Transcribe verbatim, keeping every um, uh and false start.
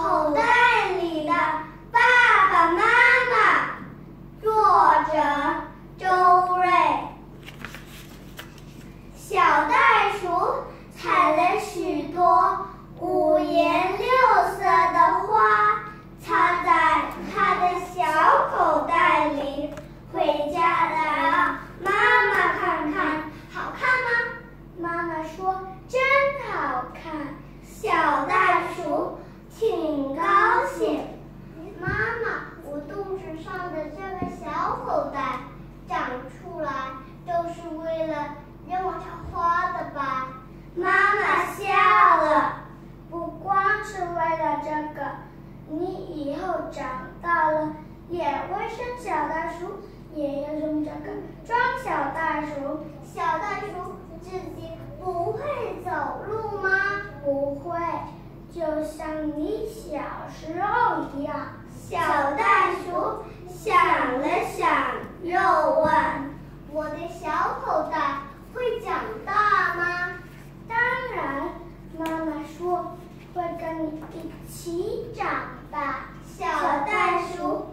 口袋里的爸爸妈妈，作者周瑞。小袋鼠采了许多五颜六色的花，插在它的小口袋里。回家了，妈妈看看，好看吗？妈妈说真好看。小袋鼠挺高兴。妈妈，我肚子上的这个小口袋长出来都是为了让我插花的吧？妈妈笑了。不光是为了这个，你以后长大了也会生小袋鼠，也要用这个装小袋鼠。小袋鼠自己不会走路吗？不会，就像你小时候一样。小袋鼠想了想，又问：我的小口袋会长大吗？当然，妈妈说会跟你一起长大。小袋鼠